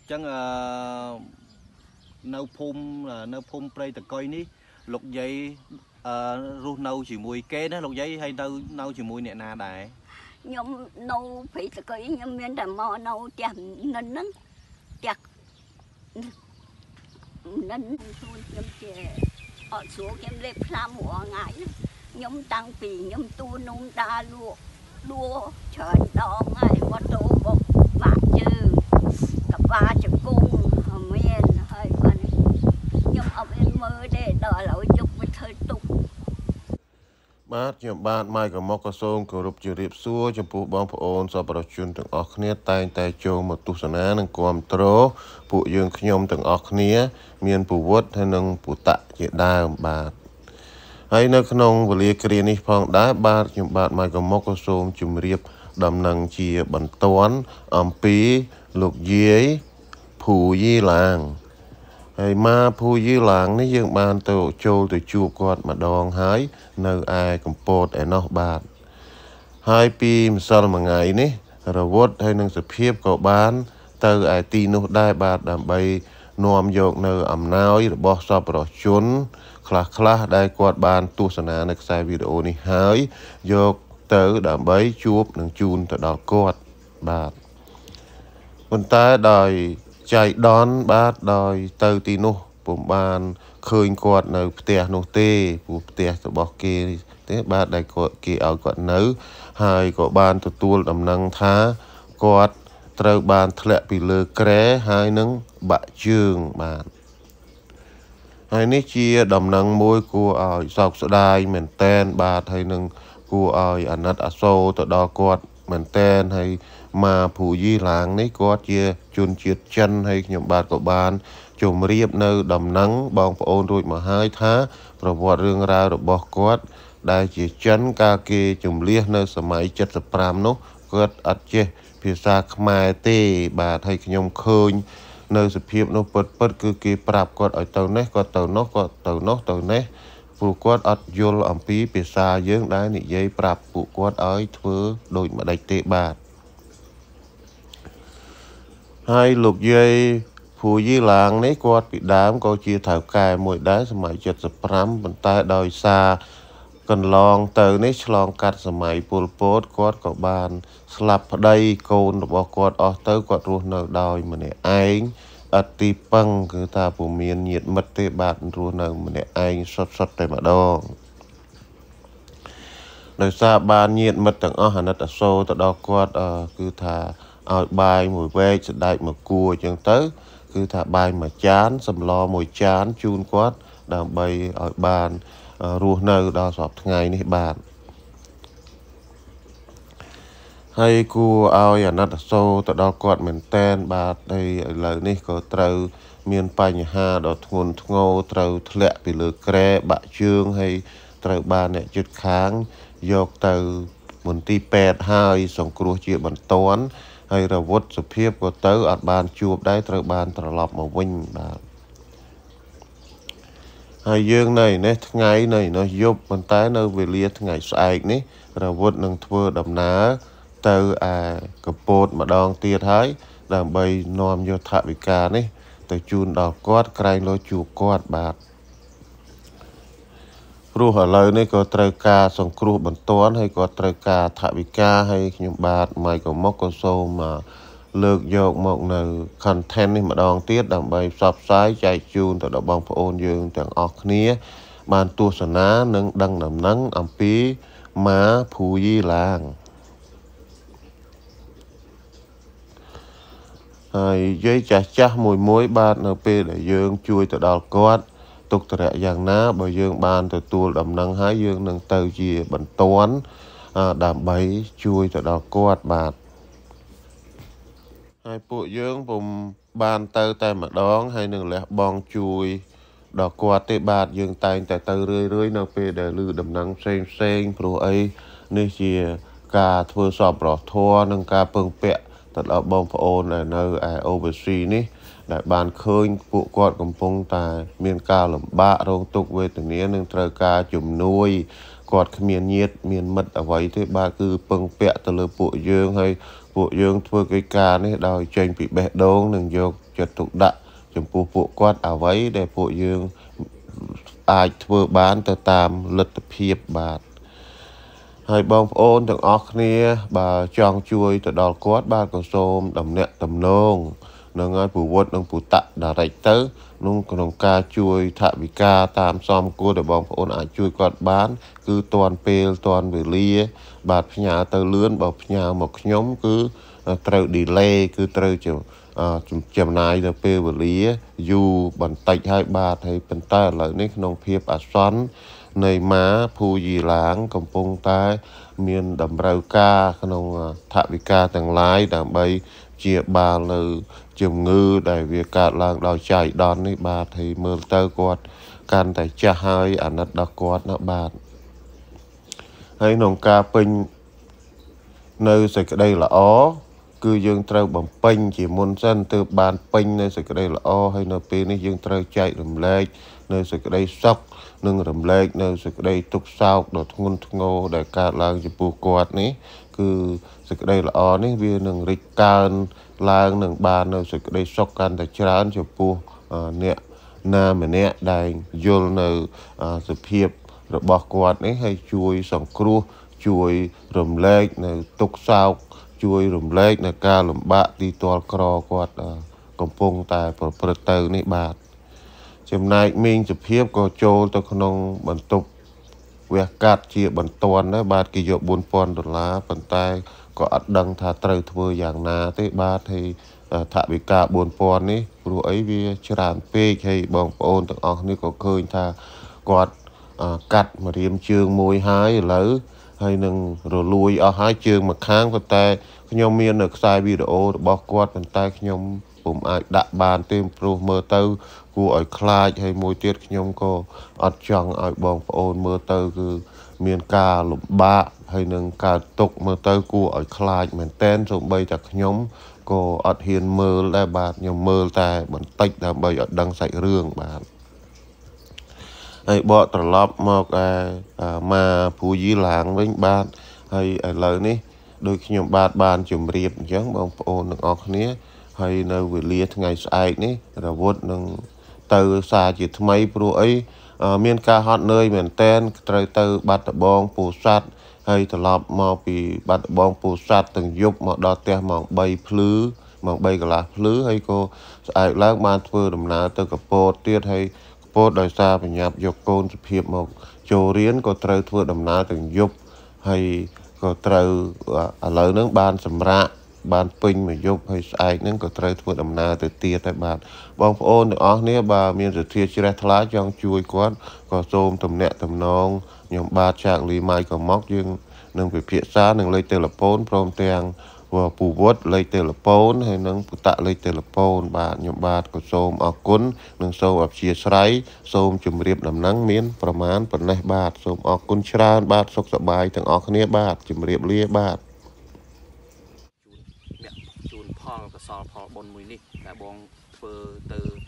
chẳng nấu phum prey từ coi ní lục giấy ru nâu chỉ mùi kế đó lục giấy hay nâu chỉ mùi nè na đại nhóm nâu phải từ coi nhóm miền Đà Mò nâu chém nên nó chặt nên thôi nhóm chè ở xuống nhóm lép làm mùa ngải nhóm tăng pì nhóm tu nung đa lúa trời đỏ ngày một tô bột bạc chư cặp ba chữ cung miền hơi quan nhóm ở bên mơ để đợi lỗi chụp với thời tục បាទខ្ញុំបាទម៉ៃក៏មកក៏សូមគោរពជម្រាបសួរចំពោះបងប្អូនសប្បុរសជនទាំងអស់គ្នាតែងតែចូលមកទស្សនានិងគាំទ្រពួកយើងខ្ញុំទាំងអស់គ្នាមានពវុទ្ធហើយនិងពុតៈជាដើមបាទហើយនៅក្នុងវេលាគ្រានេះផងដែរបាទខ្ញុំបាទម៉ៃក៏មកក៏សូមជម្រាបដំណឹងជាបន្ទាន់អំពីលោកយាយភូយីឡាងហើយមកភូយីឡាងនេះយើងបានទៅចូលទៅជួបគាត់ម្ដងហើយនៅឯកំពតឯណោះបាទហើយពីម្សិលមួយថ្ងៃនេះរវត្តហើយនឹងសុភាពក៏បានទៅឯទីនោះដែរបាទដើម្បីនាំយកនៅអំណោយរបស់សប្បុរសជនខ្លះដែលគាត់បានទស្សនានៅខ្សែវីដេអូនេះហើយយកទៅដើម្បីជួបនឹងជូនទៅដល់គាត់បាទប៉ុន្តែដោយចៃដន្យបាទដោយទៅទីនោះពុំបានឃើញគាត់នៅផ្ទះនោះទេព្រោះផ្ទះរបស់គេទេបាទដែលគេឲ្យគាត់នៅហើយក៏បានទទួលដំណឹងថាគាត់ត្រូវបានធ្លាក់ពីលើគ្រែហើយនឹងបាក់ជើងបាទហើយនេះជាដំណឹងមួយគួរឲ្យសោកស្ដាយមែនតែនបាទហើយនឹងគួរឲ្យអាណិតអាសូរទៅដល់គាត់មែនតែនហើយមកភូយីឡាងនេះគាត់ជាជនជាតិចិនហើយខ្ញុំបាទក៏បានជម្រាបនៅដំណឹងបងប្អូនរួចមកហើយថាប្រវត្តិរឿងរ៉ាវរបស់គាត់ដែលជាចិនកាលគេជំលះនៅសម័យ75នោះគាត់អត់ចេះភាសាខ្មែរទេបាទហើយខ្ញុំឃើញនៅសភាពនោះពិតគឺគេប្រាប់គាត់ឲ្យទៅនេះគាត់ទៅនោះគាត់ទៅនោះទៅនេះព្រោះគាត់អត់យល់អំពីភាសាយើងដែលនិយាយប្រាប់ពួកគាត់ឲ្យធ្វើដូចម្ដេចទេបាទហើយលោកយាយភូយីឡាងនេះគាត់ពីដើមក៏ជាថៅកែមួយដែរសម័យ75ប៉ុន្តែដោយសារកន្លងទៅនេះឆ្លងកាត់សម័យប៉ុលពតគាត់ក៏បានស្លាប់ប្តីកូនរបស់គាត់អស់ទៅគាត់រស់នៅដោយម្នាក់ឯងអត់ទីពឹងគឺថាពុំមានញាតិមិត្តទេបាទរស់នៅម្នាក់ឯងសុទ្ធតែម្ដងដោយសារបានញាតិមិត្តទាំងអស់អាណិតអាសូរទៅដល់គាត់គឺថាឲ្យបាយមួយវែកសណ្ដែកមួយគួរអញ្ចឹងទៅគឺថាបាយមួយចានសម្លមួយចានជូនគាត់ដើម្បីឲ្យបានរស់នៅដល់សពថ្ងៃនេះបាទហើយគួរឲ្យអាណិតអាសូរទៅដល់គាត់មែនតែនបាទហើយឥឡូវនេះក៏ត្រូវមានបញ្ហាដ៏ធ្ងន់ធ្ងរត្រូវធ្លាក់ពីលើគ្រែបាក់ជើងហើយត្រូវបានអ្នកជិតខាងយកទៅមន្ទីរពេទ្យហើយសង្គ្រោះជាបន្ទាន់ហើយរវត្តសុភាពក៏ទៅអត់បានជួបដែរត្រូវបានត្រឡប់មកវិញបាទហើយយើងនៅនេះថ្ងៃនៅនោះយប់ប៉ុន្តែនៅវេលាថ្ងៃស្អែកនេះរវត្តនឹងធ្វើដំណើរទៅឯកពតម្ដងទៀតហើយដើម្បីនាំយកថវិកានេះទៅជូនដល់គាត់ក្រែងលោជួបគាត់បាទព្រោះឥឡូវនេះក៏ត្រូវការសង្គ្រោះបន្ទាន់ហើយក៏ត្រូវការថវិកាហើយខ្ញុំបាទម៉ៃក៏មកក៏សូមលើកយកមកនៅ content នេះម្ដងទៀតដើម្បីផ្សព្វផ្សាយចែកជូនទៅដល់បងប្អូនយើងទាំងអស់គ្នាបានទស្សនានិងដឹងដំណឹងអំពីម៉ាភូយីឡាងហើយយាយចាស់មួយបាទនៅពេលដែលយើងជួយទៅដល់គាត់ទុកតរៈយ៉ាងណាបើយើងបានទទួលដំណឹងហើយយើងនឹងទៅជាបន្ទាន់ដើម្បីជួយទៅដល់គាត់បាទហើយពួកយើងពុំបានទៅតែម្ដងហើយនឹងលះបង់ជួយដល់គាត់ទេបាទយើងតែងតែទៅរឿយនៅពេលដែលឮដំណឹងផ្សេងព្រោះអីនេះជាការធ្វើសប្បុរសធម៌និងការពឹងពាក់ទៅដល់បងប្អូនដែលនៅឯ overseas នេះដែលបានឃើញពួកគាត់កំពុងតែមានការលំបាករងទុក្ខវេទនានិងត្រូវការជំនួយគាត់គ្មានញាតិមានមិត្តអ្វីទេបាទគឺពឹងពាក់ទៅលើពួកយើងហើយពពួកយើងធ្វើកិច្ចការនេះដោយចេញពីបេះដូងនិងយកចិត្តទុកដាក់ចំពោះពួកគាត់អ្វីដែលពួកយើងអាចធ្វើបានទៅតាមលទ្ធភាពបាទហើយបងប្អូនទាំងអស់គ្នាបើចង់ជួយទៅដល់គាត់បាទក៏សូមតំណាក់តំណងនឹងឲ្យពូវុតនិងពូតាក់ direct ទៅក្នុងការជួយថវិកាតាមសមគួរដែលបងប្អូនអាចជួយគាត់បានគឺទាន់ពេលទាន់វេលាបាទផ្ញើទៅលឿនបើផ្ញើមកខ្ញុំគឺត្រូវ delay គឺត្រូវចំណាយទៅពេលវេលាយូរបន្តិចហើយបាទហើយប៉ុន្តែឥឡូវនេះក្នុងភាពអាសន្ននៃម៉ាភូយីឡាងកំពុងតែមានតម្រូវការក្នុងថវិកាទាំងឡាយដើម្បីជាបាលនៅជំងឺដែលវាកើតឡើងដោយចៃដន្យនេះបាទហើយមើលទៅគាត់កាន់តែចាស់ហើយអាណិតដល់គាត់ណាបាទហើយក្នុងការពេញនៅសេចក្តីល្អគឺយើងត្រូវបំពេញជាមុនសិនទើបបានពេញនៅសេចក្តីល្អហើយនៅពេលនេះយើងត្រូវចែករំលែកនៅសេចក្តីសុខនិងរំលែកនៅសេចក្តីទុក្ខសោកដ៏ធ្ងន់ធ្ងរដែលកើតឡើងចំពោះគាត់នេះគឺសេចក្តីល្អនេះវានឹងរីកកើនឡើងនឹងបាននៅសេចក្តីសុខកាន់តែច្រើនចំពោះអ្នកណាម្នាក់ដែលយល់នៅសភាពរបស់គាត់នេះហើយជួយសង្គ្រោះជួយរំលែកនៅទុក្ខសោកជួយរំលែកនៅការលំបាកទីទាល់ក្រគាត់កំពុងតែប្រព្រឹត្តទៅនេះបាទចំណែកមីងសុភាពក៏ចូលទៅក្នុងបន្ទប់វះកាត់ជាបន្ទាន់ដែរបាទគេយក$4,000ប៉ុន្តែក៏អត់ដឹងថាត្រូវធ្វើយ៉ាងណាទេបាទហើយថវិកា$4,000នេះព្រោះអីវាច្រើនពេកហើយបងប្អូនទាំងអស់គ្នាក៏ឃើញថាគាត់កាត់ម្រាមជើងមួយហើយឥឡូវហើយនឹងរលួយអស់ហើយជើងមួយខាងប៉ុន្តែខ្ញុំមាននៅខ្សែវីដេអូរបស់គាត់ប៉ុន្តែខ្ញុំពុំអាចដាក់បានទេព្រោះមើលទៅគួរឲ្យខ្លាចហើយមួយទៀតខ្ញុំក៏អត់ចង់ឲ្យបងប្អូនមើលទៅគឺមានការលំបាកហើយនឹងកើតទុកមើលទៅគួរឲ្យខ្លាចមែនតែនសូម្បីតែខ្ញុំក៏អត់ហ៊ានមើលដែរបាទខ្ញុំមើលតែបន្តិចដើម្បីឲ្យដឹងសាច់រឿងបាទហើយបកត្រឡប់មកម៉ាភូយីឡាងវិញបាទហើយឥឡូវនេះដូចខ្ញុំបានជម្រាបអញ្ចឹងបងប្អូនទាំងអស់គ្នាហើយនៅវេលាថ្ងៃស្អែកនេះរវត្តនឹងទៅសារជាថ្មីព្រោះអីមានការហត់នឿយមែនតែនត្រូវទៅបាត់ដំបងពោធិ៍សាត់ហើយត្រឡប់មកពីបាត់ដំបងពោធិ៍សាត់ទាំងយប់មកដល់ផ្ទះម៉ោង3ភ្លឺម៉ោង3កន្លះភ្លឺហើយក៏ស្អែកឡើងបានធ្វើដំណើរទៅកពតទៀតហើយកពតដោយសារបញ្ញាប់យកកូនសុភាពមកចូលរៀនក៏ត្រូវធ្វើដំណើរទាំងយប់ហើយក៏ត្រូវឥឡូវហ្នឹងបានសម្រាកបានពេញមួយយប់ហើយស្អែកហ្នឹងក៏ត្រូវធ្វើដំណើរទៅទៀតហើយបាទបងប្អូនទាំងអស់គ្នាបើមានសទ្ធាជ្រះថ្លាចង់ជួយគាត់ក៏សូមទំនាក់ទំនងខ្ញុំបាទឆាកលីម៉ៃក៏មកយើងនឹងពិភាក្សានឹងលេខទូរស័ព្ទព្រមទាំងពូវុតលេខទូរស័ព្ទហើយនឹងពូតាក់លេខទូរស័ព្ទបាទខ្ញុំបាទក៏សូមអរគុណនិងសូមអព្យាស្រ័យសូមជម្រាបដំណឹងមានប្រមាណប៉ុណ្ណេះបាទសូមអរគុណច្រើនបាទសុខសប្បាយទាំងអស់គ្នាបាទជម្រាបលាបាទជូនផលកសលផលបុណ្យមួយនេះតែបងធ្វើទៅ